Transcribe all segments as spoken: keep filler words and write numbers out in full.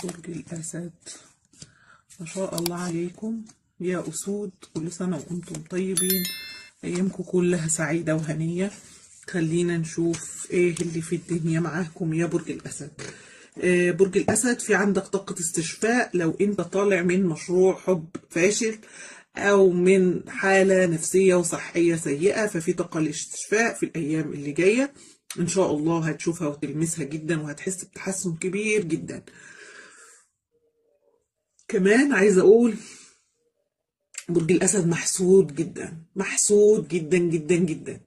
برج الأسد، ما شاء الله عليكم يا أسود. كل سنة وأنتم طيبين، أيامكم كلها سعيدة وهنية. خلينا نشوف إيه اللي في الدنيا معاكم يا برج الأسد. آه برج الأسد، في عندك طاقة استشفاء. لو أنت طالع من مشروع حب فاشل أو من حالة نفسية وصحية سيئة، ففي طاقة الاستشفاء في الأيام اللي جاية إن شاء الله هتشوفها وتلمسها جدا، وهتحس بتحسن كبير جدا. كمان عايزة أقول برج الأسد محسود جدا، محسود جدا جدا جدا.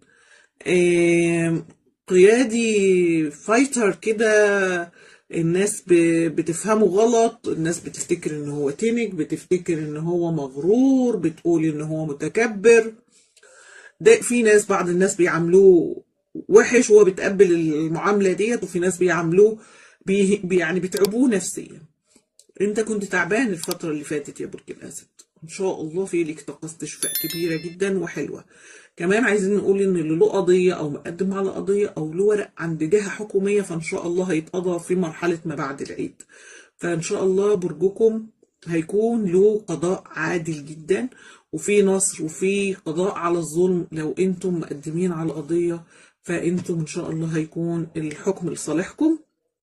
آم، قيادي فايتر كده. الناس ب- بتفهمه غلط، الناس بتفتكر ان هو تنك، بتفتكر ان هو مغرور، بتقول ان هو متكبر. ده في ناس، بعض الناس بيعاملوه وحش وهو بيتقبل المعاملة ديت، وفي ناس بيعاملوه بي بي- يعني بيتعبوه نفسيا. انت كنت تعبان الفترة اللي فاتت يا برج الأسد، ان شاء الله في لك طاقة استشفاء كبيرة جدا وحلوة. كمان عايزين نقول ان اللي له قضية او مقدم على قضية او له ورق عند جهة حكومية، فان شاء الله هيتقضى في مرحلة ما بعد العيد. فان شاء الله برجكم هيكون له قضاء عادل جدا، وفي نصر وفي قضاء على الظلم. لو انتم مقدمين على قضية فانتم ان شاء الله هيكون الحكم لصالحكم.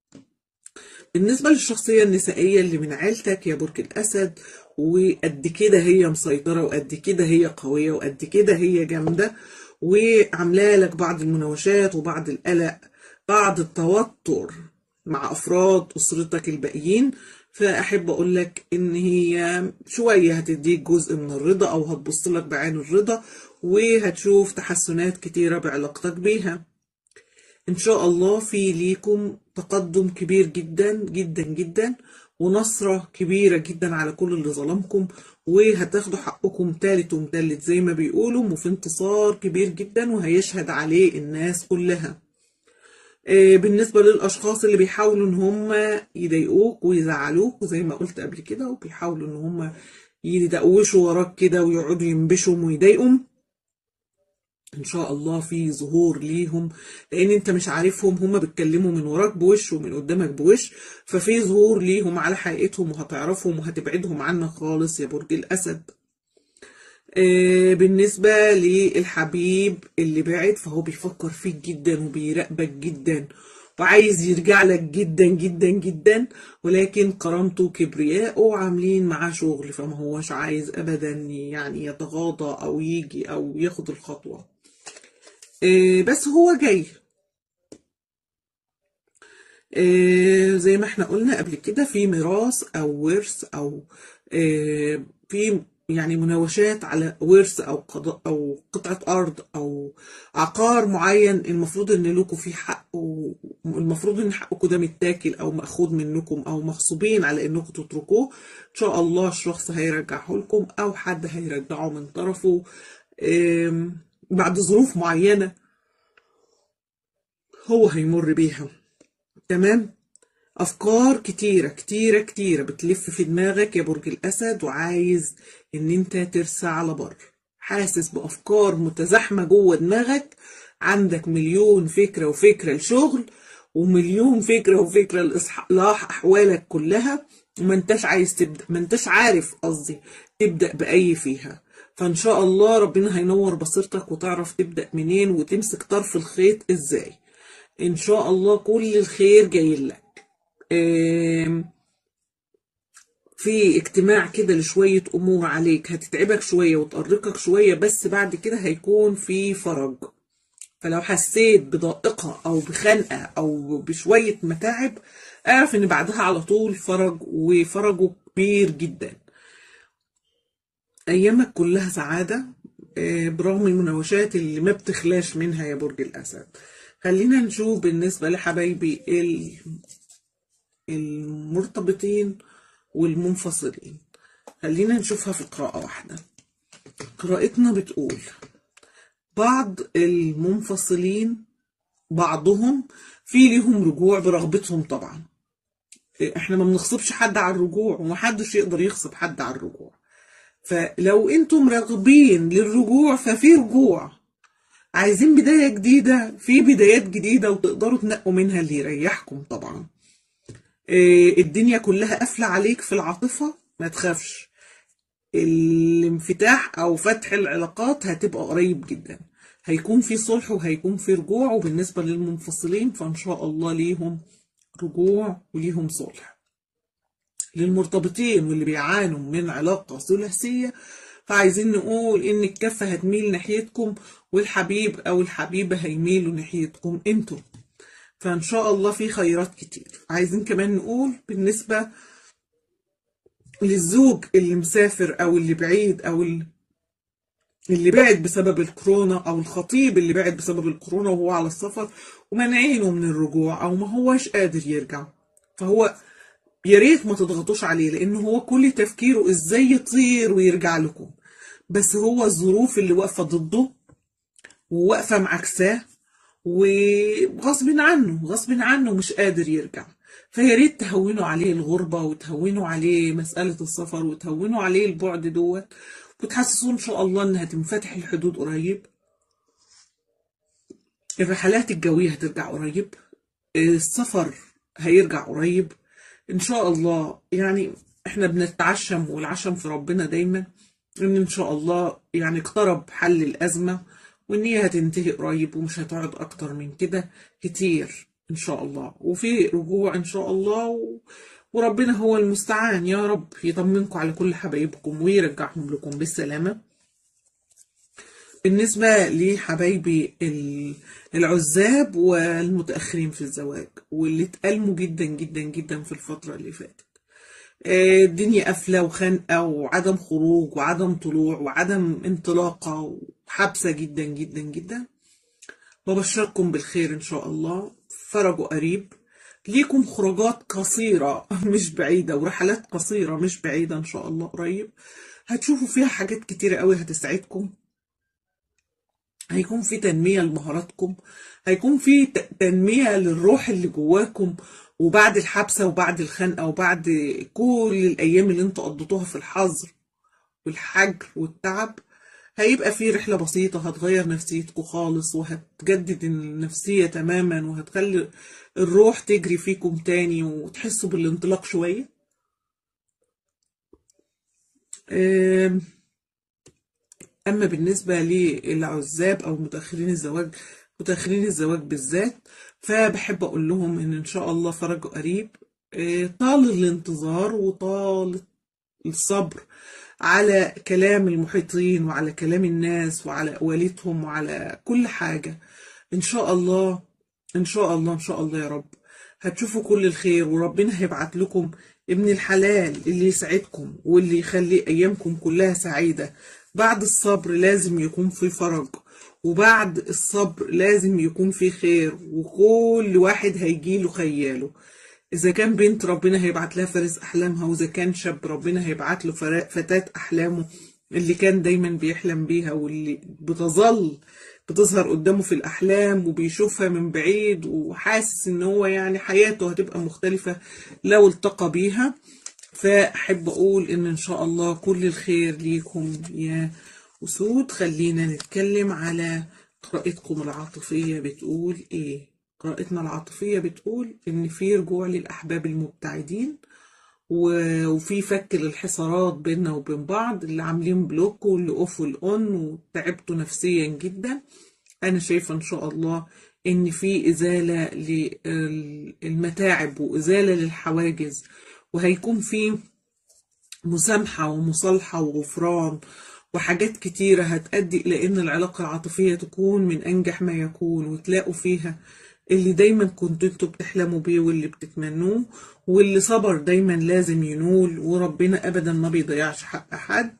بالنسبة للشخصية النسائية اللي من عيلتك يا برج الأسد، وقد كده هي مسيطرة، وقد كده هي قوية، وقد كده هي جامدة، وعاملة لك بعض المناوشات وبعض القلق، بعض التوتر مع أفراد أسرتك الباقيين، فأحب أقول لك إن هي شوية هتديك جزء من الرضا، أو هتبص لك بعين الرضا، وهتشوف تحسنات كتيرة بعلاقتك بيها. ان شاء الله في ليكم تقدم كبير جدا جدا جدا، ونصرة كبيرة جدا على كل اللي ظلمكم، وهتاخدوا حقكم تالت ومتلت زي ما بيقولوا، وفي انتصار كبير جدا وهيشهد عليه الناس كلها. آه، بالنسبة للأشخاص اللي بيحاولوا ان هم يضايقوك ويزعلوك، وزي ما قلت قبل كده، وبيحاولوا ان هم يدقوشوا وراك كده ويقعدوا ينبشوا ويضايقوا، ان شاء الله في ظهور ليهم، لان انت مش عارفهم، هما بيتكلموا من وراك بوش ومن قدامك بوش، ففي ظهور ليهم على حقيقتهم، وهتعرفهم وهتبعدهم عنك خالص يا برج الاسد. آه بالنسبة للحبيب اللي بعد، فهو بيفكر فيك جدا وبيراقبك جدا وعايز يرجع لك جدا جدا جدا، ولكن كرامته وكبرياءه عاملين معاه شغل، فما هوش عايز ابدا يعني يتغاضى او يجي او ياخد الخطوة. إيه بس هو جاي. إيه زي ما احنا قلنا قبل كده، في ميراث او ورث او إيه في يعني مناوشات على ورث او قضاء او قطعة ارض او عقار معين، المفروض ان لكم فيه حق، والمفروض ان حقكم ده متاكل او مأخوذ منكم او مغصوبين على انكم تتركوه. ان شاء الله الشخص هيرجعه لكم او حد هيرجعه من طرفه إيه بعد ظروف معينة هو هيمر بيها. تمام. افكار كتيرة كتيرة كتيرة بتلف في دماغك يا برج الاسد، وعايز ان انت ترسى على بر، حاسس بافكار متزاحمة جوه دماغك، عندك مليون فكرة وفكرة لشغل، ومليون فكرة وفكرة لاصلاح احوالك كلها، وما انتش عايز تبدأ، ما انتش عارف قصدي تبدأ بأي فيها. فان شاء الله ربنا هينور بصيرتك وتعرف تبدأ منين وتمسك طرف الخيط ازاي. ان شاء الله كل الخير جاي لك. آم، في اجتماع كده لشوية امور عليك هتتعبك شوية وتقرقك شوية، بس بعد كده هيكون في فرج. فلو حسيت بضائقة او بخنقة او بشوية متاعب، اعرف ان بعدها على طول فرج، وفرجه كبير جدا. ايامك كلها سعادة، آه، برغم المناوشات اللي ما بتخلاش منها يا برج الاسد. خلينا نشوف بالنسبة لحبايبي المرتبطين والمنفصلين، خلينا نشوفها في قراءة واحدة. قراءتنا بتقول بعض المنفصلين بعضهم في ليهم رجوع برغبتهم طبعا، احنا ما بنغصبش حد على الرجوع، ومحدش يقدر يغصب حد على الرجوع. فلو انتم راغبين للرجوع ففي رجوع، عايزين بداية جديدة في بدايات جديدة، وتقدروا تنقوا منها اللي يريحكم طبعا. إيه، الدنيا كلها قافلة عليك في العاطفة، ما تخافش. الانفتاح او فتح العلاقات هتبقى قريب جدا، هيكون في صلح وهيكون في رجوع. وبالنسبة للمنفصلين فان شاء الله ليهم رجوع وليهم صلح. للمرتبطين واللي بيعانوا من علاقة ثلاثية فعايزين نقول ان الكفة هتميل ناحيتكم، والحبيب او الحبيبة هيميلوا ناحيتكم انتوا، فان شاء الله في خيرات كتير. عايزين كمان نقول بالنسبة للزوج اللي مسافر او اللي بعيد او اللي بعد بسبب الكورونا، او الخطيب اللي بعد بسبب الكورونا وهو على السفر ومنعينه من الرجوع او ما هوش قادر يرجع، فهو يا ريت ما تضغطوش عليه، لان هو كل تفكيره ازاي يطير ويرجع لكم، بس هو الظروف اللي واقفة ضده وواقفة معاكساه وغصب عنه غصب عنه مش قادر يرجع. فيا ريت تهونوا عليه الغربة وتهونوا عليه مسألة السفر وتهونوا عليه البعد دوت، وتحسسوا ان شاء الله انها تنفتح الحدود قريب، الرحلات الجوية هترجع قريب، السفر هيرجع قريب ان شاء الله. يعني احنا بنتعشم والعشم في ربنا دايما ان ان شاء الله يعني اقترب حل الازمة، وان هي هتنتهي قريب ومش هتقعد اكتر من كده كتير ان شاء الله، وفي رجوع ان شاء الله و... وربنا هو المستعان. يا رب يطمنكم على كل حبايبكم ويرجعهم لكم بالسلامة. بالنسبة لحبايبي العزاب والمتأخرين في الزواج واللي اتألموا جدا جدا جدا في الفترة اللي فاتت، الدنيا قافلة وخانقة وعدم خروج وعدم طلوع وعدم انطلاقة وحبسة جدا جدا جدا، وبشركم بالخير إن شاء الله، فرجوا قريب ليكم، خروجات قصيرة مش بعيدة ورحلات قصيرة مش بعيدة إن شاء الله قريب، هتشوفوا فيها حاجات كتيرة قوي هتسعدكم، هيكون في تنمية لمهاراتكم، هيكون في تنمية للروح اللي جواكم، وبعد الحبسة وبعد الخنقة وبعد كل الأيام اللي انتوا قضيتوها في الحظر والحجر والتعب، هيبقى في رحلة بسيطة هتغير نفسيتكم خالص وهتجدد النفسية تماما وهتخلي الروح تجري فيكم تاني وتحسوا بالانطلاق شوية. أما بالنسبة للعزاب أو متأخرين الزواج، متأخرين الزواج بالذات، فبحب أقول لهم إن إن شاء الله فرجوا قريب. طال الانتظار وطال الصبر على كلام المحيطين وعلى كلام الناس وعلى أقوالتهم وعلى كل حاجة. إن شاء الله إن شاء الله إن شاء الله يا رب هتشوفوا كل الخير، وربنا هيبعت لكم ابن الحلال اللي يسعدكم واللي يخلي أيامكم كلها سعيدة. بعد الصبر لازم يكون في فرج، وبعد الصبر لازم يكون في خير، وكل واحد هيجيله خياله. إذا كان بنت ربنا هيبعت لها فارس أحلامها، وإذا كان شاب ربنا هيبعت له فتاة أحلامه اللي كان دايما بيحلم بيها واللي بتظل بتظهر قدامه في الأحلام وبيشوفها من بعيد وحاسس إن هو يعني حياته هتبقى مختلفة لو التقى بيها. فأحب أقول إن إن شاء الله كل الخير ليكم يا أسود. خلينا نتكلم على قراءتكم العاطفية بتقول إيه. قراءتنا العاطفية بتقول إن في رجوع للأحباب المبتعدين، وفي فك للحصارات بيننا وبين بعض، اللي عاملين بلوك واللي أوف والأون وتعبتوا نفسيا جدا. أنا شايفة إن شاء الله إن في إزالة للمتاعب وإزالة للحواجز، وهيكون في مسامحة ومصالحة وغفران وحاجات كتيرة هتأدي إلى إن العلاقة العاطفية تكون من أنجح ما يكون، وتلاقوا فيها اللي دايما كنتوا انتوا بتحلموا بيه واللي بتتمنوه، واللي صبر دايما لازم ينول، وربنا أبدا ما بيضيعش حق حد.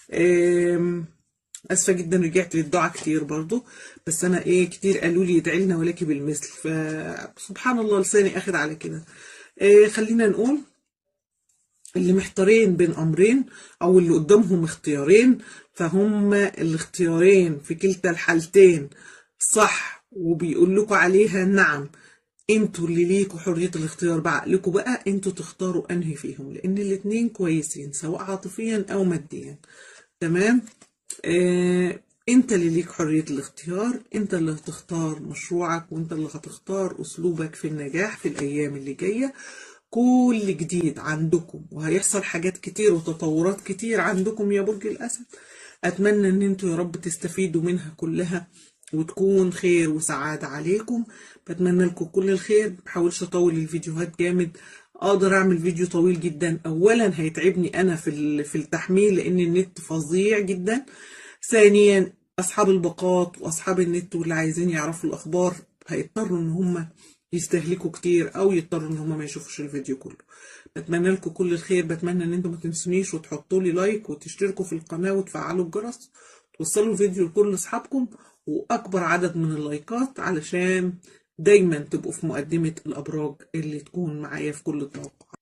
أسفة جدا رجعت للدعاء كتير برضو، بس أنا إيه كتير قالوا لي ادعي لنا ولك بالمثل، فسبحان الله لساني أخد على كده. إيه خلينا نقول اللي محتارين بين أمرين أو اللي قدامهم اختيارين، فهم الاختيارين في كلتا الحالتين صح وبيقول لكم عليها نعم. انتوا اللي ليكوا حرية الاختيار بعقلكم بقى، انتوا تختاروا انهي فيهم، لان الاتنين كويسين سواء عاطفيا او ماديا. تمام. آه انت اللي ليك حرية الاختيار، انت اللي هتختار مشروعك، وانت اللي هتختار اسلوبك في النجاح في الايام اللي جاية. كل جديد عندكم، وهيحصل حاجات كتير وتطورات كتير عندكم يا برج الأسد. أتمنى إن انتوا يا رب تستفيدوا منها كلها وتكون خير وسعادة عليكم. بتمنى لكم كل الخير. بحاولش أطول الفيديوهات جامد، أقدر أعمل فيديو طويل جدا. أولا هيتعبني أنا في في التحميل لأن النت فظيع جدا. ثانيا أصحاب الباقات وأصحاب النت واللي عايزين يعرفوا الأخبار هيضطروا إن هم يستهلكوا كتير او يضطروا ان هم ما يشوفوش الفيديو كله. بتمنى لكم كل الخير. بتمنى ان انتم ما تنسونيش وتحطوا لي لايك وتشتركوا في القناه وتفعلوا الجرس، توصلوا الفيديو لكل اصحابكم واكبر عدد من اللايكات علشان دايما تبقوا في مقدمه الابراج اللي تكون معايا في كل التوقعات.